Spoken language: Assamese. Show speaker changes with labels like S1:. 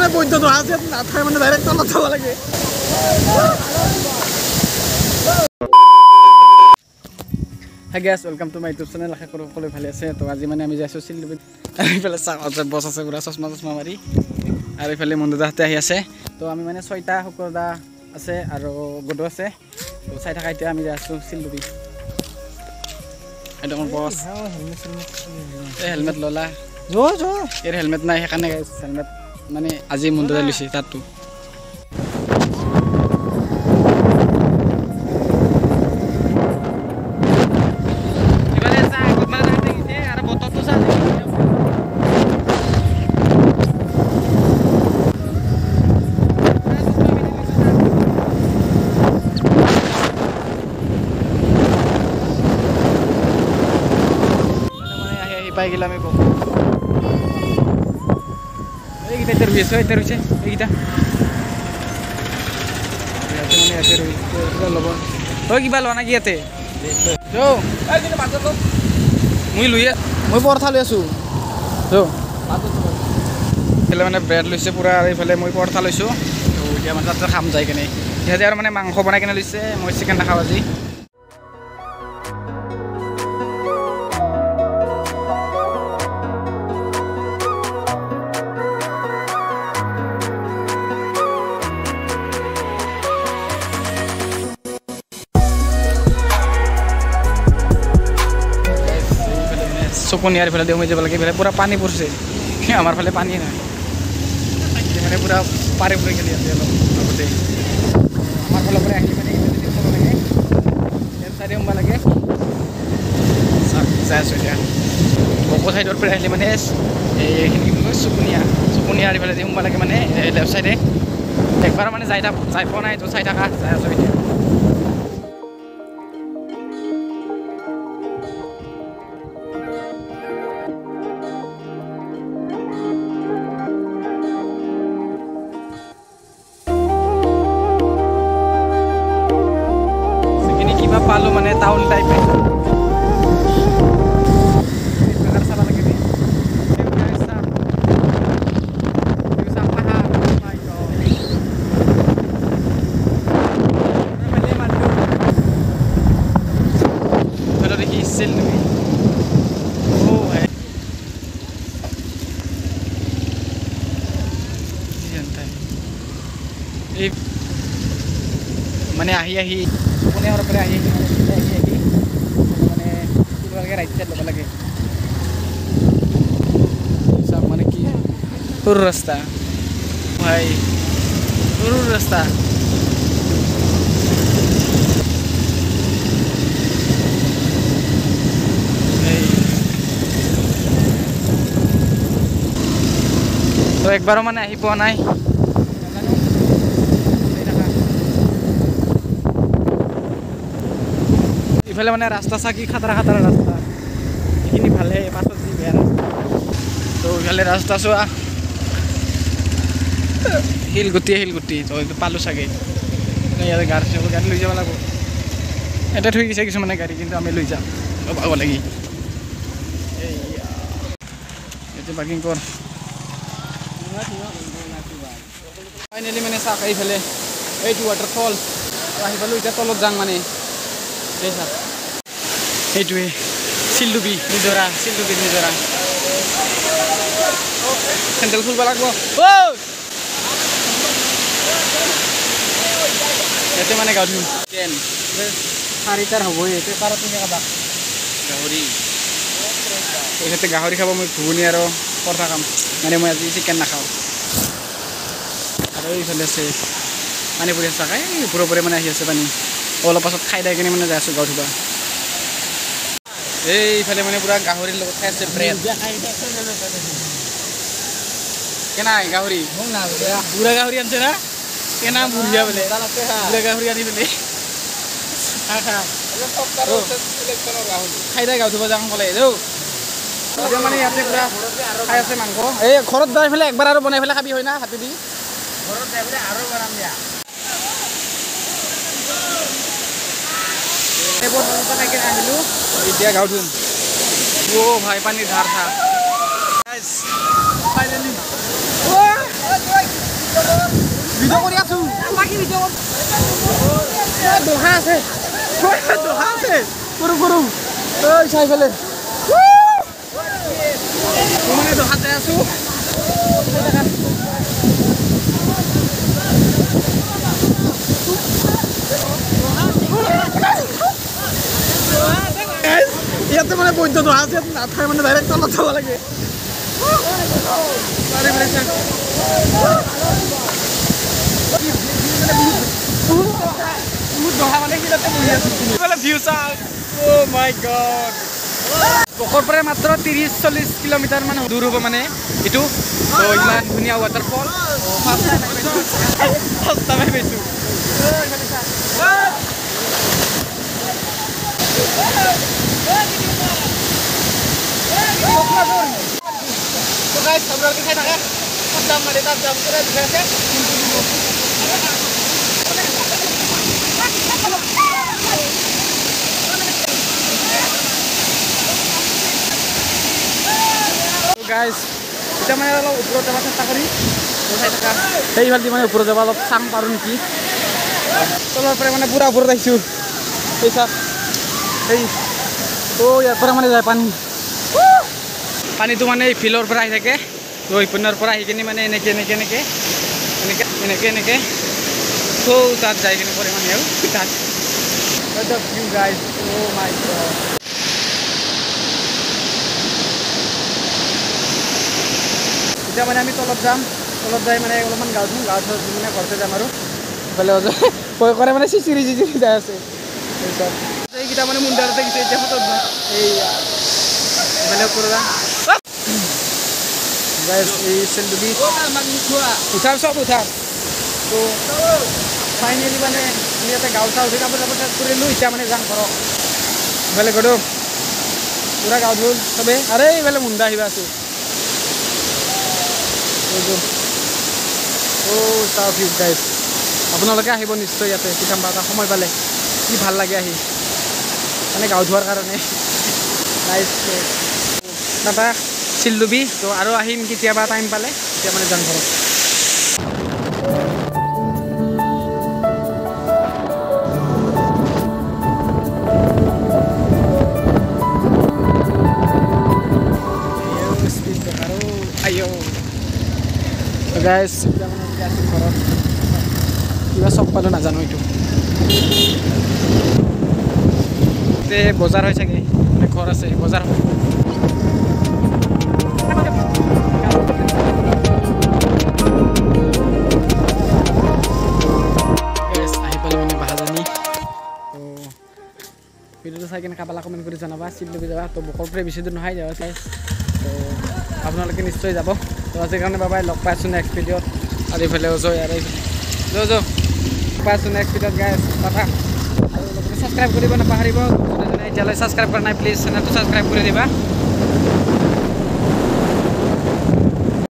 S1: মানে বৈধ নহয় যে নাথায় মানে ডাইৰেক্ট তলত যাব লাগে Hi guys, welcome to my YouTube channel. আশা কৰোঁ সকলোৱে ভালে আছে তো আজি মানে আমি যাইছোঁ চিলডুবিত এইফালে বছ আছে পুৰা চশমা মাৰি আৰু এইফালে মন্দুদাহঁতে আহি আছে তো আমি মানে 6টা শুক্ৰদা আছে আৰু গডু আছে তো চাই থাকা এতিয়া আমি যাইছোঁ চিলডুবি এটা মোৰ বছ এই হেলমেট ললা এর হেলমেট নাই সেইকাৰণে গাইছ হেলমেট মানে আজি মন্দুদাই লৈছে তাতটো পাই গেলাম আমি বক এই গিটা ইন্টারভিউ আছে এই গিটা মানে আছে রই লব ওই কিবা লনা গিয়াতে যো এই দিনে মাছ তো মুই লইয়া মই পরথা লৈ আছো যো ফেলে মানে ব্রেড লইছে পুরা আর এইফালে মই পরথা লইছো তো এতিয়া মানে তাতে খাম যাই কেনে ইহাতে আর মানে মাংস বনাই কেনে লইছে মই চিকেন নাখাও আজি চকুনিয়ার ফেলে দিয়ে যাব লাগে পুরা পানি পড়ছে আমার ফেলে পানি নাই মানে পুরা পারে পড়ে গেলি আছে আগতে আমার ফলে পরে আহি মানে লাগে এর সাইডে উম্বা লাগে যাই আছে এতিয়া বকো সাইডৰ পৰা আহিলে মানে এইখিনি চকুনিয়াৰ ফেলে দিয়ে উম্বা লাগে মানে লেফট সাইডে একবাৰ মানে যাই পোৱা নাই তো চাই থাকা যাই আছো এতিয়া পালো মানে টাউন টাইপ মানে আহি কোনে আৰু পৰা আহি মানে কিবাকে ৰাইট সাইড ল'ব লাগে সব মানে কি সৰু ৰাস্তা ভাই সৰু ৰাস্তা তো একবাৰো মানে আহি পোৱা নাই ইফালে মানে রাস্তা চাকি খাতৰা রাস্তা এইখিনি ভালে পাছত যি বেয়া ৰাস্তা তো ইফালে ৰাস্তা চোৱা শিলগুটি তো এইটো পালোঁ চাগে ইয়াতে গাড়ী লৈ যাব লাগিব এটা থৈ গৈছে কিছুমানে গাড়ী কিন্তু আমি লৈ যাম পাব লাগি এইটো পাৰ্কিং কৰ ফাইনেলি মানে চাওক এইফালে এইটো ৱাটাৰফল আহি পালোঁ এতিয়া তলত যাম মানে এইটোৱে চিলডুবি নিজৰা চেণ্ডেল খুলিব লাগিব ইয়াতে মানে গা ধুম 4টাৰ হ'বই এইটো পাৰত কাবাক গাহৰি খাব মই ঘুগুনি আৰু পৰঠা খাম মানে মই আজি চিকেন নাখাওঁ আৰু এইফালে আছে পানী পৰি আছে চাকাই ওপৰে মানে আহি আছে পানী অলপ পাছত খাই দাই কিনে মানে যাই আছোঁ গা ধুবা এইফালে মানে পুৰা গাহৰিৰ লগত খাই আছে ব্ৰেড কেনাই গাহৰি বুঢ়া গাহৰি আনছে না কেনা বুঢ়িয়া বোলে বুঢ়া গাহৰি আনি পেলাই খাই দাই গা ধুব যাওঁ ক'লে এতিয়া মানে ইয়াতে পুৰা খাই আছে মাংস এই ঘৰত যাই পেলাই একবাৰ আৰু বনাই পেলাই খাবি হয় না হাতেদি ঘৰত যাই পেলাই আৰু বনাম দিয়া এইবোৰ খাই কিনে আহিলোঁ এতিয়া গাঁও ধুম অ' ভাই পানীৰ ধাৰ থা ফাইনেলি ভিডিঅ' কৰি আছোঁ দহা আছে দহা আছে কৰোঁ কৰোঁ ঐ চাই ফেলে মই মানে দহাত যাই আছোঁ ইয়াতে মানে বৈদ্য দহা আছে নাথাই মানে ডাইৰেক্ট তলত যাব লাগে বকৰ পৰা মাত্ৰ 30-40 কিলোমিটাৰ মান দূৰ হ'ব মানে এইটো ইমান ধুনীয়া ৱাটাৰফল ফাৰ্ষ্ট টাইম পাইছোঁ গাইজ এতিয়া মানে অলপ ওপৰত যাব চেষ্টা কৰি সেইফালে মানে ওপৰত যাব অলপ চাং পাৰোঁ নেকি তলৰ পৰা মানে পুৰা ওপৰত আহিছোঁ সেই চাওক সেই ইয়াৰ পৰা মানে যায় পানীটো মানে এই ফিল্ডৰ পৰা আহি থাকে পিনৰ পৰা আহি কিনে মানে এনেকৈ তাত যাই কিনে পৰে মানে আৰু তাত গাইজ মাই গড এতিয়া মানে আমি তলত যাম তলত যাই মানে অলপমান গাঁও ধুম গাঁও ধুই মানে ঘৰতে যাম আৰু ইফালে ভয় কৰে মানে চিচিৰি যাই আছে তাৰপিছত এইকেইটা মানে মুণ্ডাৰতে গৈছে এতিয়া ফটো এইফালে ওপৰত গাইজ এই চেলডুবি উঠাৰ চব উঠাৰ তো ফাইনেলি মানে ইয়াতে গাঁও চাওঁ উঠি কাপোৰ চাপোৰ চেঞ্জ কৰিলোঁ এতিয়া মানে যাম ঘৰত ইফালে গ'লো পুৰা গাঁও ধুল চবেই আৰে এইফালে মুণ্ডা আহিব আছোঁ চাওক ভিউ গাইজ আপোনালোকে আহিব নিশ্চয় ইয়াতে কেতিয়াবা এটা সময় পালে কি ভাল লাগে আহি মানে গাঁও ধোৱাৰ কাৰণে নাইচ টাটা চিলডুবি তো আৰু আহিম কেতিয়াবা টাইম পালে তেতিয়া মানে যাম ঘৰত গাইজ এতিয়া মানে আছোঁ ঘৰত কিবা চক পালোঁ নাজানো এইটো বজাৰ হৈ চাগে ঘৰ আছে বজাৰ আহি পালোঁ মানে বাহাজানি তো ভিডিঅ'টো চাই কিনে কাবালা কমেণ্ট কৰি জনাবা চিলডুবি যাবা তো বকৰ পৰা বেছি দূৰ নহয় যাবা চাই তো আপোনালোকে নিশ্চয় যাব তো আজিৰ কাৰণে বাবাই লগ পাইছোঁ নেক্সট ভিডিঅ'ত আৰু এইফালে জয় আৰু এইফালে পাইছোঁ নেক্সট ভিডিঅ'ত গাইজ টাটা আৰু লগতে ছাবস্ক্ৰাইব কৰিব নাপাহৰিব এতিয়ালৈ ছাবস্ক্ৰাইব কৰা নাই প্লিজ চেনেলটো ছাবস্ক্ৰাইব কৰি দিবা